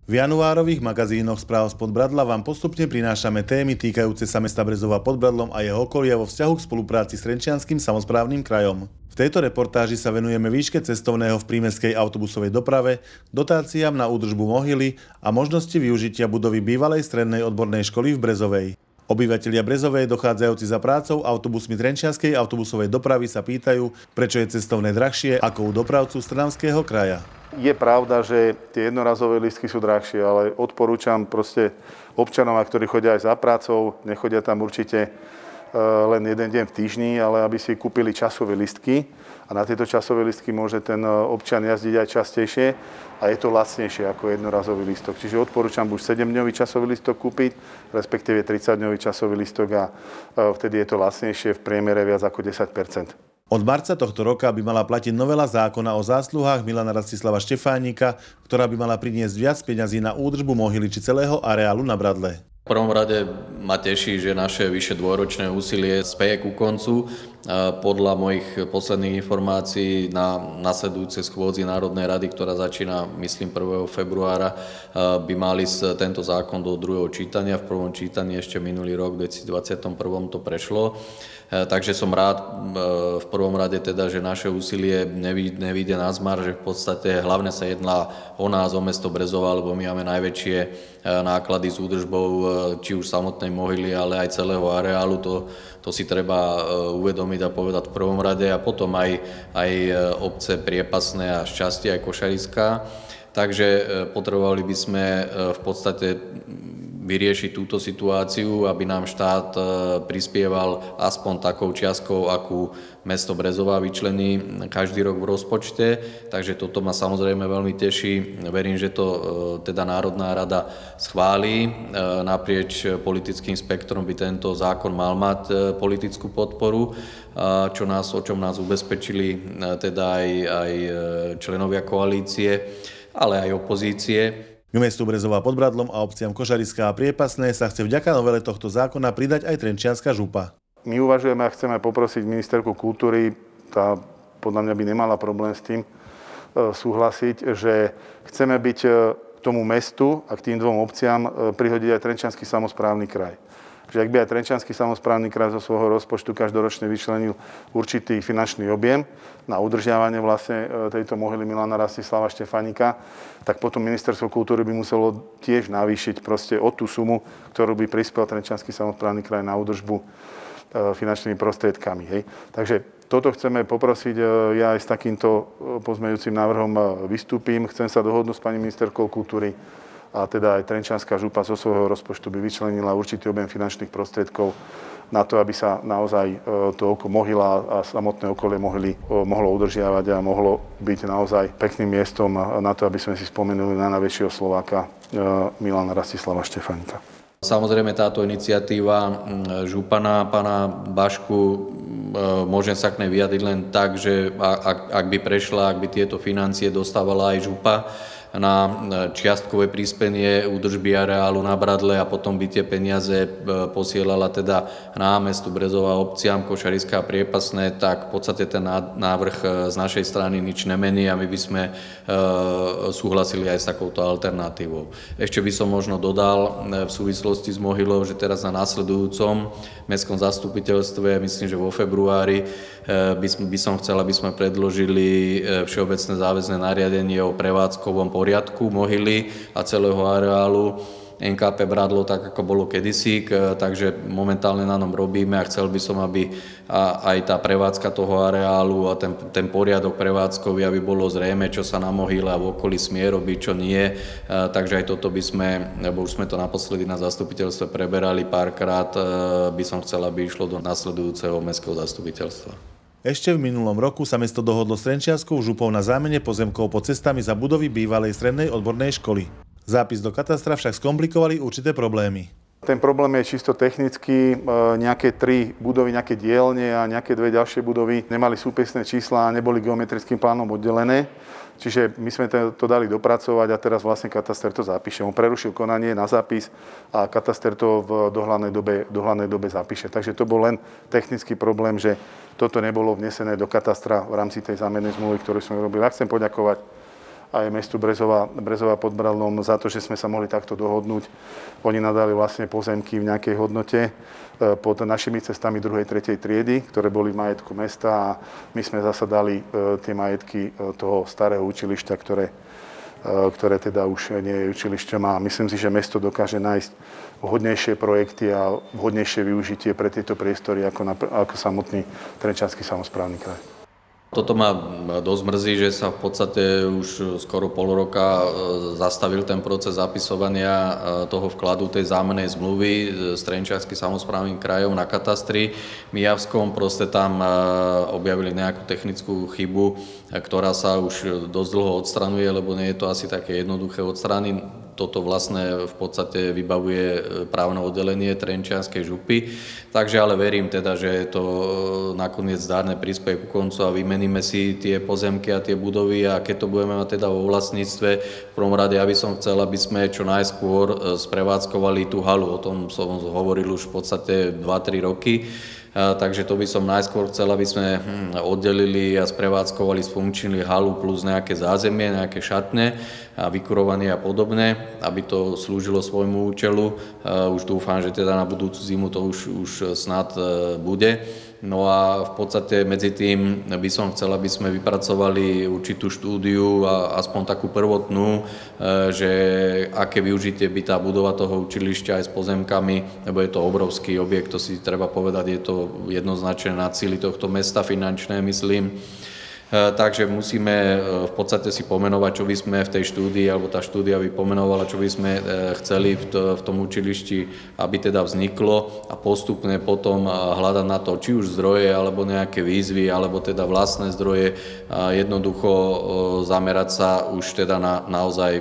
V januárových magazínoch Správ z Podbradla vám postupne prinášame témy týkajúce sa mesta Brezova pod Bradlom a jeho okolia vo vzťahu k spolupráci s Trenčianskym samosprávnym krajom. V tejto reportáži sa venujeme výške cestovného v prímestskej autobusovej doprave, dotáciám na údržbu mohyly a možnosti využitia budovy bývalej strednej odbornej školy v Brezovej. Obyvatelia Brezovej, dochádzajúci za prácou autobusmi Trenčianskej autobusovej dopravy, sa pýtajú, prečo je cestovné drahšie ako u dopravcu z Trnavského kraja. Je pravda, že tie jednorazové lístky sú drahšie, ale odporúčam proste občanom, ktorí chodia aj za prácou, nechodia tam určite len jeden deň v týždni, ale aby si kúpili časové lístky a na tieto časové lístky môže ten občan jazdiť aj častejšie a je to lacnejšie ako jednorazový lístok. Čiže odporúčam buď 7-dňový časový lístok kúpiť, respektíve 30-dňový časový lístok a vtedy je to lacnejšie v priemere viac ako 10%. Od marca tohto roka by mala platiť novela zákona o zásluhách Milana Rastislava Štefánika, ktorá by mala priniesť viac peňazí na údržbu mohyly či celého areálu na Bradle. V prvom rade ma teší, že naše vyše dvojročné úsilie speje ku koncu. Podľa mojich posledných informácií na nasledujúcej schôdzi Národnej rady, ktorá začína, myslím, 1. februára, by mali tento zákon do druhého čítania. V prvom čítaní ešte minulý rok, v 2021 to prešlo. Takže som rád v prvom rade teda, že naše úsilie nevyjde na zmar, že v podstate hlavne sa jedná o nás, o mesto Brezova, lebo my máme najväčšie náklady s údržbou či už samotnej mohyly, ale aj celého areálu. To si treba uvedomiť a povedať v prvom rade a potom aj obce Priepasné a Šťastie, aj Košariská. Takže potrebovali by sme v podstate vyriešiť túto situáciu, aby nám štát prispieval aspoň takou čiastkou, akú mesto Brezova vyčlení každý rok v rozpočte. Takže toto ma samozrejme veľmi teší. Verím, že to teda Národná rada schválí. Naprieč politickým spektrom by tento zákon mal mať politickú podporu, o čom nás ubezpečili teda aj členovia koalície, ale aj opozície. K mestu Brezova pod Bradlom a obciam Košariská a Priepasné sa chce vďaka novele tohto zákona pridať aj Trenčianska župa. My uvažujeme a chceme poprosiť ministerku kultúry, tá podľa mňa by nemala problém s tým súhlasiť, že chceme byť tomu mestu a k tým dvom obciam prihodiť aj Trenčiansky samosprávny kraj. Že ak by aj Trenčiansky samosprávny kraj zo svojho rozpočtu každoročne vyčlenil určitý finančný objem na udržiavanie vlastne tejto mohyly Milana Rastislava Štefánika, tak potom ministerstvo kultúry by muselo tiež navýšiť proste o tú sumu, ktorú by prispel Trenčiansky samosprávny kraj na údržbu finančnými prostriedkami. Hej. Takže toto chceme poprosiť, ja aj s takýmto pozmeňujúcim návrhom vystúpim. Chcem sa dohodnúť s pani ministerkou kultúry, a teda aj Trenčianska župa zo svojho rozpočtu by vyčlenila určitý objem finančných prostriedkov na to, aby sa naozaj to mohyla a samotné okolie mohyly mohlo udržiavať a mohlo byť naozaj pekným miestom na to, aby sme si spomenuli na najväčšieho Slováka Milana Rastislava Štefánika. Samozrejme táto iniciatíva župana, pána Bašku, môžem sa k nej vyjadriť len tak, že ak by prešla, ak by tieto financie dostávala aj župa na čiastkové príspenie údržby areálu na Bradle a potom by tie peniaze posielala teda na mestu Brezova, obciam Košariská a Priepasné, tak v podstate ten návrh z našej strany nič nemení a my by sme súhlasili aj s takouto alternatívou. Ešte by som možno dodal v súvislosti s mohylou, že teraz na následujúcom mestskom zastupiteľstve, myslím, že vo februári, by som chcel, aby sme predložili všeobecné záväzné nariadenie o prevádzkovom poriadku mohyly a celého areálu NKP Bradlo, tak ako bolo kedysi, takže momentálne na ňom robíme a chcel by som, aby aj tá prevádzka toho areálu a ten poriadok prevádzkový, aby bolo zrejme, čo sa na mohyle a v okolí smie robiť, čo nie. Takže aj toto by sme, lebo už sme to naposledy na zastupiteľstve preberali párkrát, by som chcel, aby išlo do nasledujúceho mestského zastupiteľstva. Ešte v minulom roku sa mesto dohodlo s Trenčianskou župou na zámene pozemkov pod cestami za budovy bývalej strednej odbornej školy. Zápis do katastra však skomplikovali určité problémy. Ten problém je čisto technický. Nejaké 3 budovy, nejaké dielne a nejaké 2 ďalšie budovy nemali súpisné čísla a neboli geometrickým plánom oddelené. Čiže my sme to dali dopracovať a teraz vlastne kataster to zapíše. On prerušil konanie na zápis a kataster to v dohľadnej dobe zapíše. Takže to bol len technický problém, že toto nebolo vnesené do katastra v rámci tej zámennej zmluvy, ktorú sme robili. Ja chcem poďakovať aj mestu Brezova pod Bradlom za to, že sme sa mohli takto dohodnúť. Oni nadali vlastne pozemky v nejakej hodnote pod našimi cestami 2. 3. triedy, ktoré boli v majetku mesta a my sme zasa dali tie majetky toho starého učilišťa, ktoré teda už nie je učilišťom a myslím si, že mesto dokáže nájsť vhodnejšie projekty a vhodnejšie využitie pre tieto priestory ako samotný Trenčiansky samosprávny kraj. Toto ma dosť mrzí, že sa v podstate už skoro pol roka zastavil ten proces zapisovania toho vkladu tej zámennej zmluvy s Trenčianskym samosprávnym krajom na katastri Mijavskom. Proste tam objavili nejakú technickú chybu, ktorá sa už dosť dlho odstranuje, lebo nie je to asi také jednoduché odstrániť. Toto vlastne v podstate vybavuje právne oddelenie Trenčianskej župy. Takže ale verím teda, že to nakoniec zdárne prispieje ku koncu a vymeníme si tie pozemky a tie budovy a keď to budeme mať teda vo vlastníctve, v prvom rade ja by som chcel, aby sme čo najskôr sprevádzkovali tú halu. O tom som hovoril už v podstate 2-3 roky. Takže to by som najskôr chcel, aby sme oddelili a sprevádzkovali, sfunkčnili halu plus nejaké zázemie, nejaké šatne a vykurovanie a podobne, aby to slúžilo svojmu účelu. Už dúfam, že teda na budúcu zimu to už snad bude. No a v podstate medzi tým by som chcel, aby sme vypracovali určitú štúdiu a aspoň takú prvotnú, že aké využitie by tá budova toho učilišťa aj s pozemkami, lebo je to obrovský objekt, to si treba povedať, je to jednoznačne na cíli tohto mesta finančné, myslím. Takže musíme v podstate si pomenovať, čo by sme v tej štúdii, alebo tá štúdia by pomenovala, čo by sme chceli v tom učilišti, aby teda vzniklo a postupne potom hľadať na to, či už zdroje, alebo nejaké výzvy, alebo teda vlastné zdroje, jednoducho zamerať sa už teda na naozaj,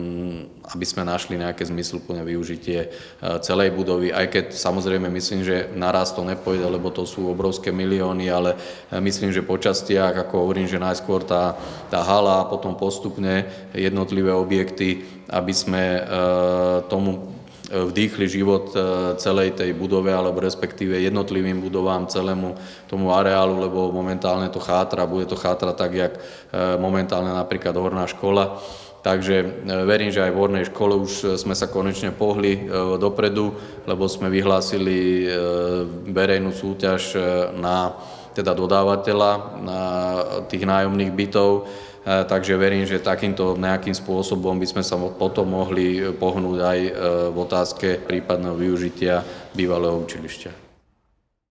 aby sme našli nejaké zmysluplné využitie celej budovy, aj keď samozrejme myslím, že naraz to nepôjde, lebo to sú obrovské milióny, ale myslím, že po častiach, ako hovorím, že najskôr tá hala a potom postupne jednotlivé objekty, aby sme tomu vdýchli život celej tej budove, alebo respektíve jednotlivým budovám, celému tomu areálu, lebo momentálne to chátra, bude to chátrať tak, jak momentálne napríklad horná škola. Takže verím, že aj v hornej škole už sme sa konečne pohli dopredu, lebo sme vyhlásili verejnú súťaž na teda dodávateľa na tých nájomných bytov. Takže verím, že takýmto nejakým spôsobom by sme sa potom mohli pohnúť aj v otázke prípadného využitia bývalého učilišťa.